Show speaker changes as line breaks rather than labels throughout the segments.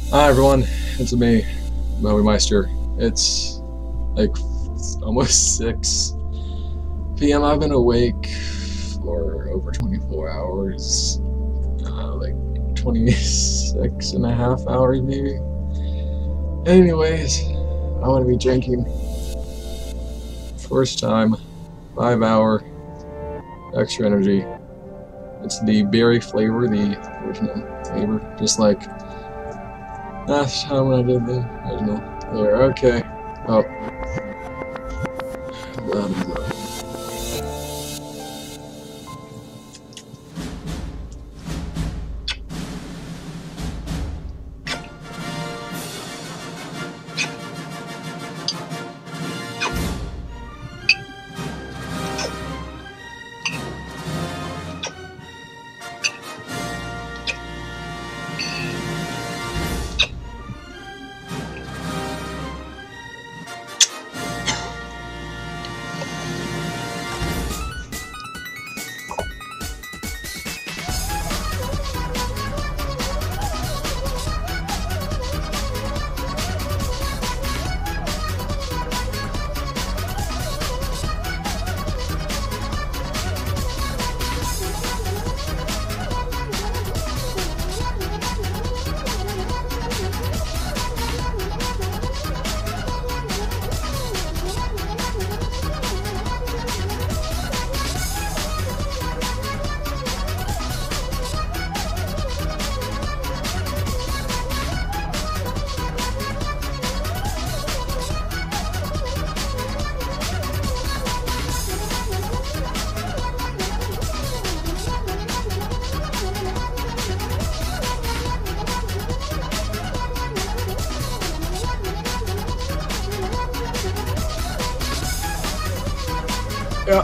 Hi everyone, it's me, Moe Meister. It's like almost 6 p.m. I've been awake for over 24 hours, like 26 and a half hours maybe. Anyways, I want to be drinking first time 5-hour extra energy. It's the berry flavor, the original flavor, just like last time when I did the original. There, okay. Oh. Yeah.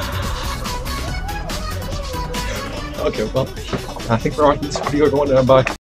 Okay, well, I think we're on this video going down. Bye.